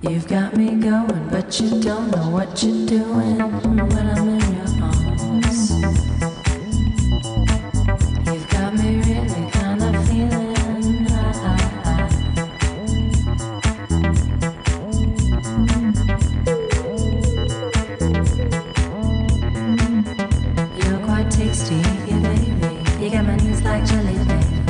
You've got me going, but you don't know what you're doing when I'm in your arms. You've got me really kind of feeling high. You're quite tasty, yeah, baby. You got my knees like jelly, baby.